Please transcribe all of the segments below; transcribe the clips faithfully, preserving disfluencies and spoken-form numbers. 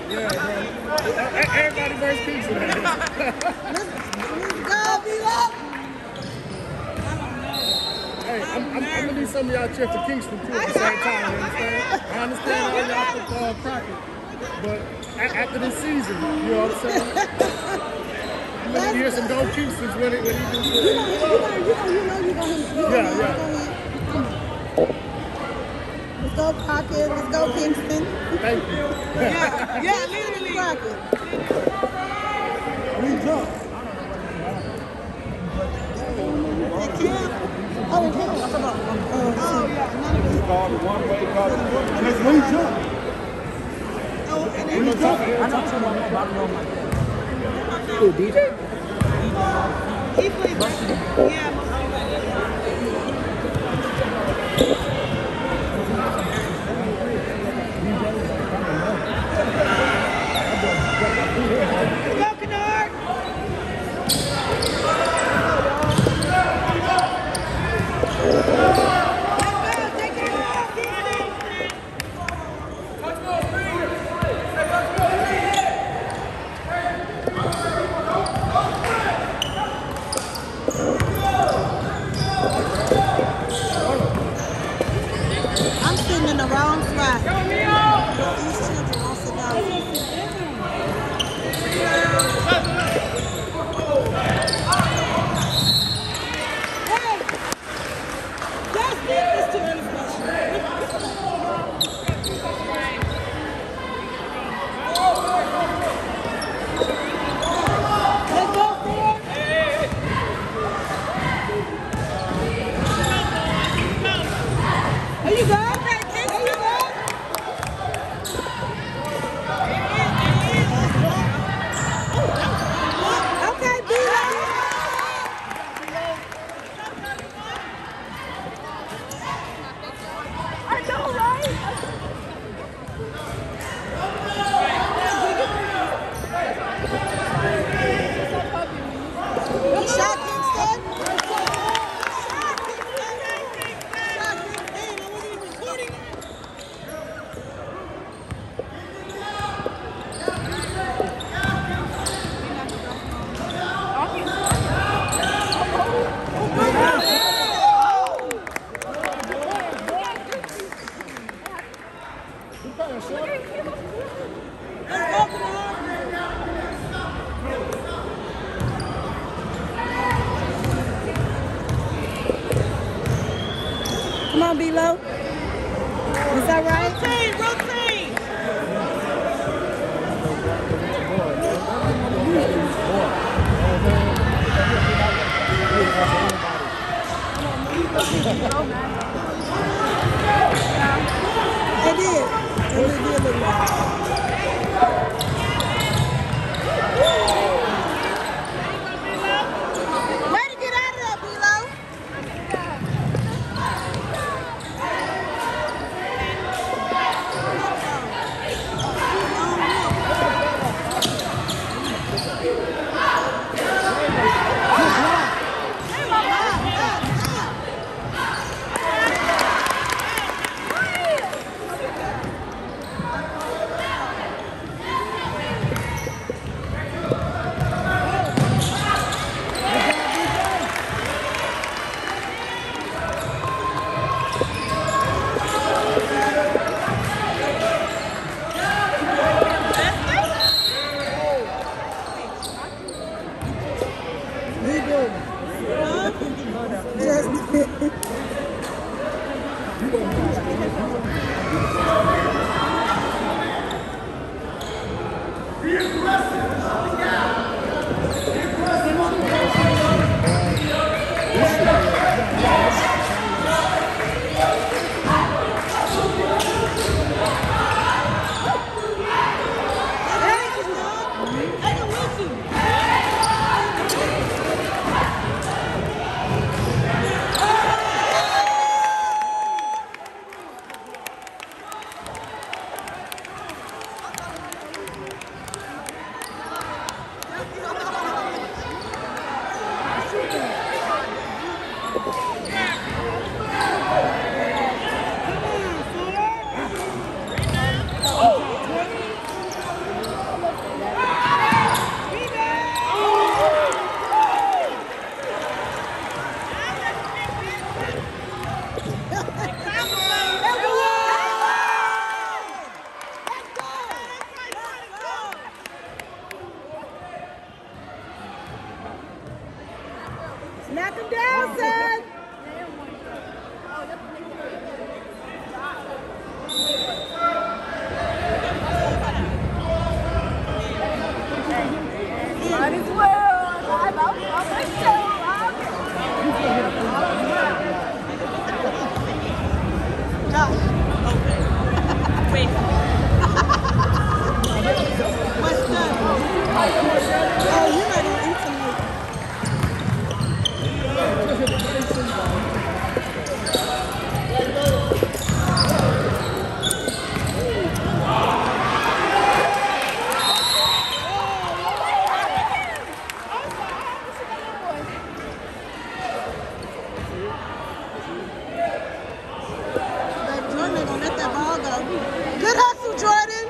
Yeah, bro. Everybody versus Kingston. Let's go, B-Lo. Hey, I'm, I'm, I'm gonna need some of y'all cheer for Kingston too at the same time. You understand? I understand all y'all for uh, Crockett, but after this season, you know what I'm saying? You want to hear some Go Kingstons when it when he do good. You know, you know, you know, you know, you know him. Yeah, yeah. Let's go Crockett. Let's go Kingston. Thank you. Yeah, yeah, literally Crockett. We jump. Oh, we can't. What's about? Oh, yeah. It's called the one way called the Let's we jump. Oh, and then We jump. I know some of them, but I don't know like that. Who, D J? he plays. Yeah. Go, Kennard! I'm sitting in the wrong spot. These children won't sit down. Hey! Just give this to him. Let's go, Ford! There you go! There you go! Okay, B-Lo! I know, right? He shot Kingston. He shot Kingston. He shot Kingston. I wasn't even recording it. Come on, B-Lo. Is that right? Rotate, rotate. It did. It really did look like. Way to get out of there, B-Lo. him down, son. Might as well. I'm out. I'm going to show. Josh. Wait. What's that? Oh, you're not going to eat some more. Jordan ain't gonna let that ball go. Good hustle, Jordan.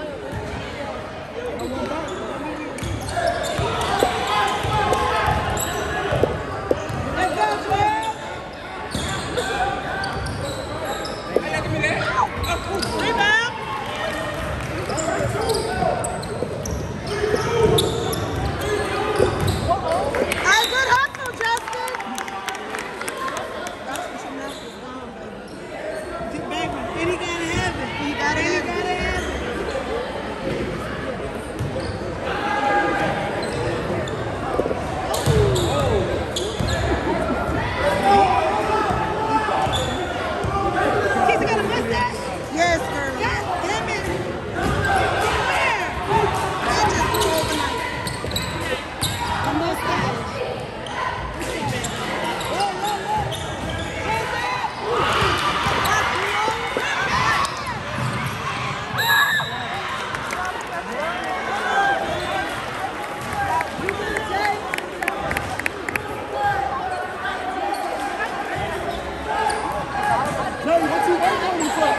Let's go, Jordan. Rebound. Hey, good hustle, Justin. That's what your mouth is gone, baby. Get back, and he gotta have it. He gotta have it. He gotta have it. He's got a mustache? Yes, girl. God damn it. Where? They just threw overnight. A mustache. Whoa, whoa, whoa. What's that? Jay, what you waiting on me for?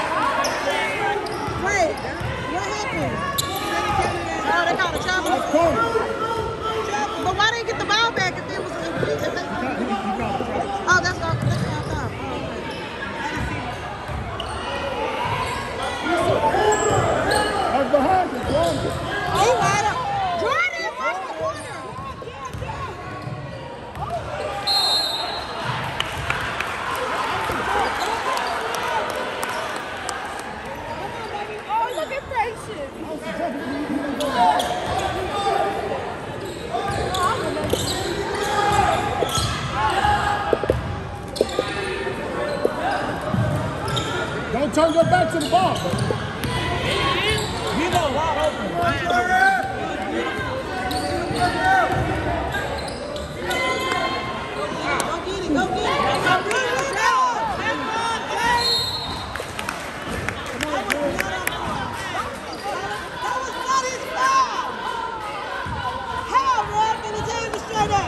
Wait, what happened? Oh, they called a chopper. That's cool. But why didn't get the ball back if it was if they, if they, He, he got a trouble. oh, that's what, that's what I thought. Oh, That's behind you, Jordan. okay. He wide up. Jordan, watch the corner. Oh, look at Precious. Don't turn your back to the ball. You know, wide open. Go get it, go get it. Good rebound. Back on, James. That was not his foul. How, Rod? Gonna tell you to straight up.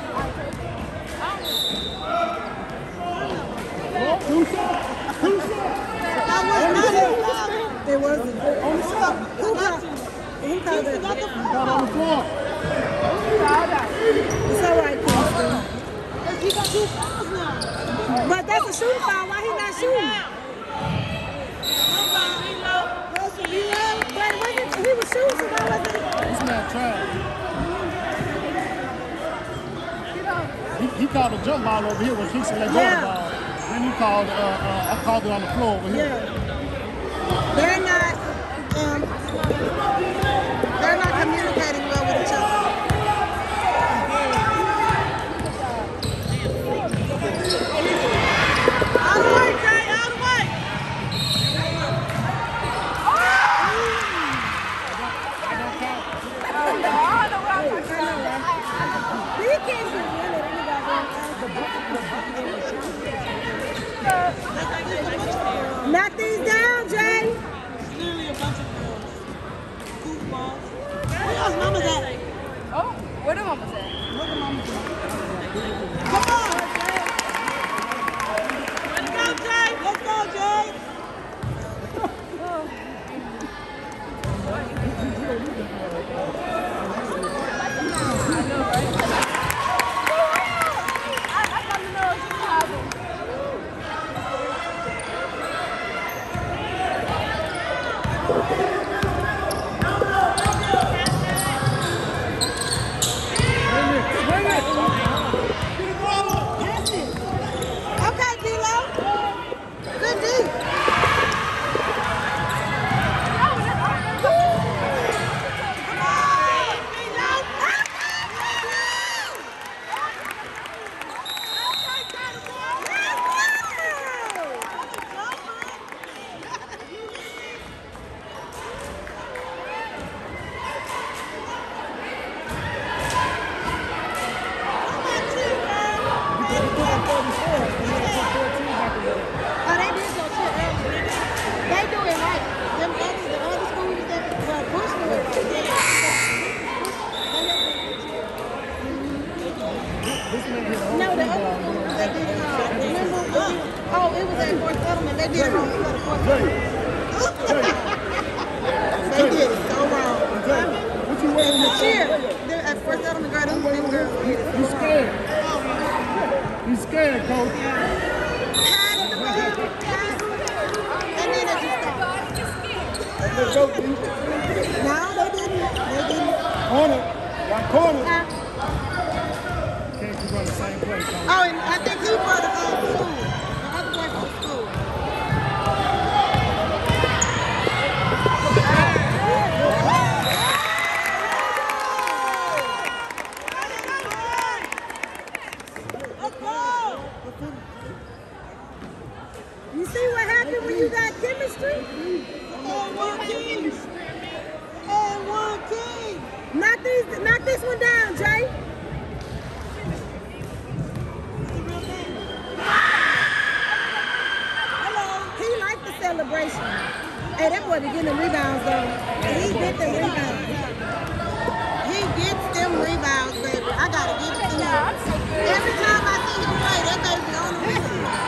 Two shots. Two shots. That was not his foul. It wasn't. On the shot. Who got you? Who called that? Got on the floor. It's all right, Kingston. He got two fouls now. But that's a shooting foul. Why he not shooting? But wasn't he was shooting? So why wasn't he? This man trash. He, he called a jump ball over here when Kingston let go Yeah. of the ball. Then he called, uh, uh, I called it on the floor over here. Yeah. They're not, um, they're not communicating well with each other. Out of the way, Jay, out of the way. He can't be winning anybody. Knock these down, Jay. Literally a bunch of girls. Goofballs. Where y'all's mamas at? Oh, where the mama's at? Where the mamas at? Come on. Let's go, Jay. Let's go, Jay. Bring it. Bring it. Let's go, D. No, they didn't. They didn't. Corner. Got corner. Huh? Can't keep running the same play. Oh, and I think he for the uh, school. The other boy for the school. You see what happened when you got chemistry? And one king. And one king. Knock these, knock this one down, Jay. Hello. He liked the celebration. Hey, that boy be getting them rebounds though. He get them rebounds. He gets them rebounds, baby. I gotta give it to him. Every time I see him play, that baby on the rebound.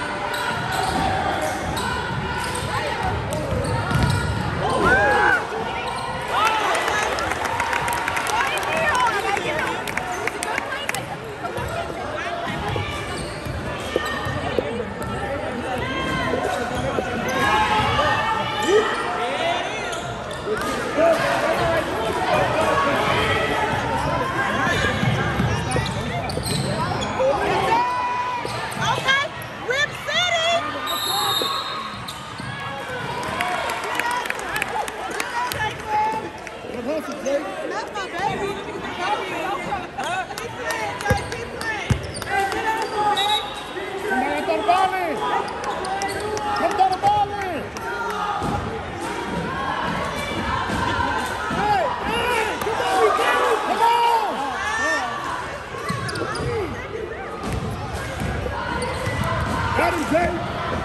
Got him, Jay.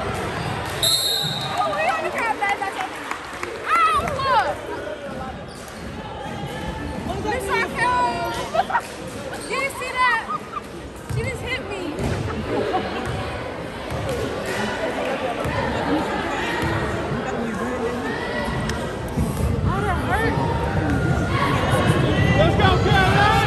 Oh, we only got that. Ow, look. Miss Raquel. You didn't see that? She just hit me. Oh, that hurt. Let's go, Carolina.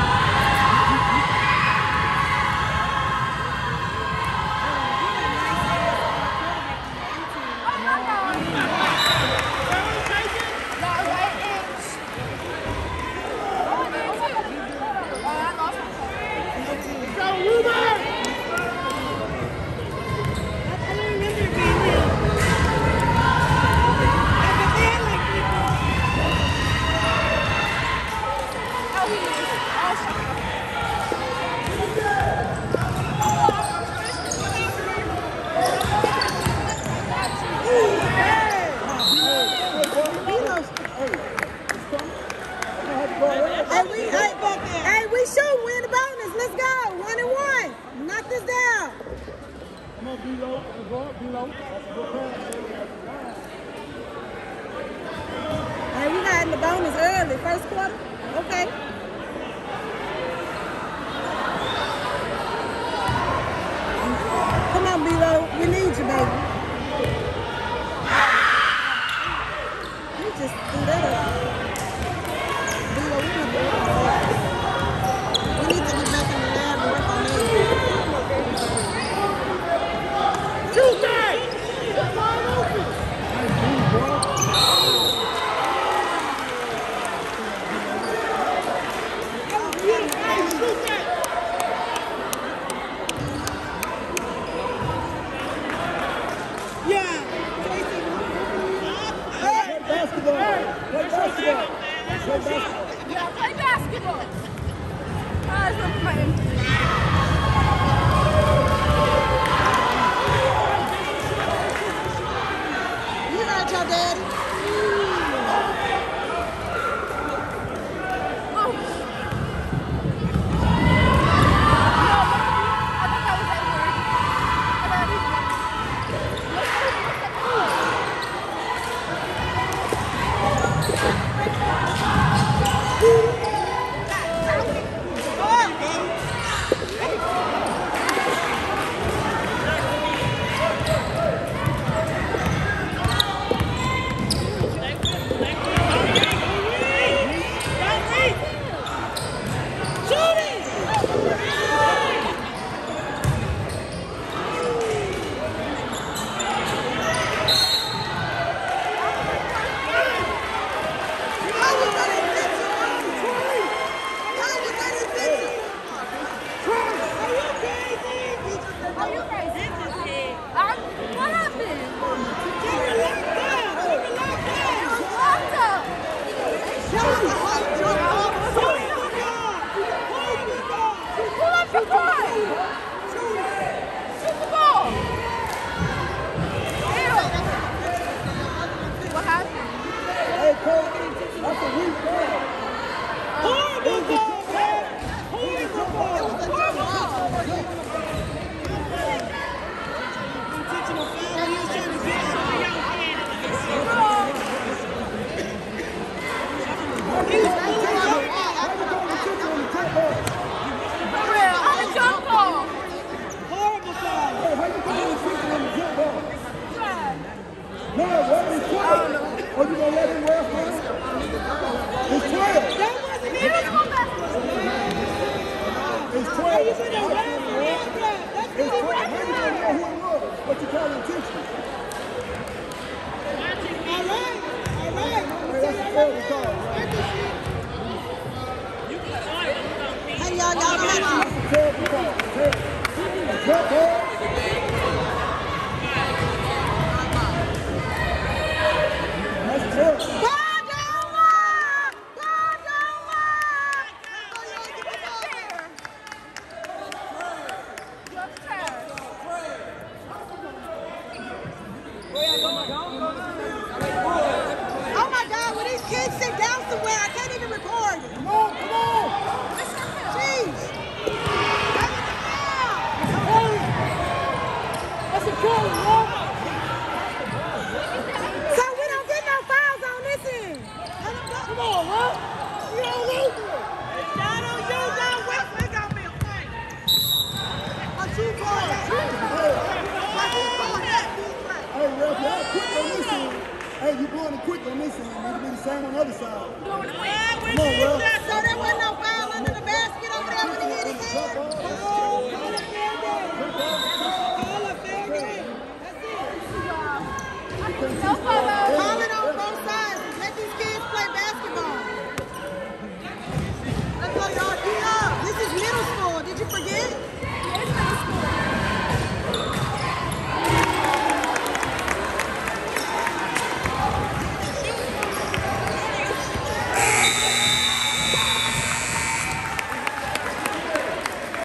First quarter? Okay. Come on, B-Lo. We need you, baby. You just threw that up. B-Lo, we need to work on that. We need to get back in the lab and work on that. Shoot that! It's wide open! Yeah, play basketball. Ah, it's not playing. You heard your daddy. Oh. I thought that was that word. Terrible call. Terrible. Good ball. That's terrible. Ball don't work! Ball don't work! Oh my God, when these kids sit down somewhere, I can't even record it. Come on, come on. Jeez. That's a curry, bro. So we don't get no fouls on this end. Come on, man. You don't lose it. Y'all don't use that whip. It's gonna be a fight. A two ball. Hey, ref, y'all quick on this end. Hey, you blowing it quick on this end. Need to be the same on the other side. Come on, ref. So there wasn't no foul under the basket over there when he hit his head. Jump on. No follow. Call it on both sides. Let these kids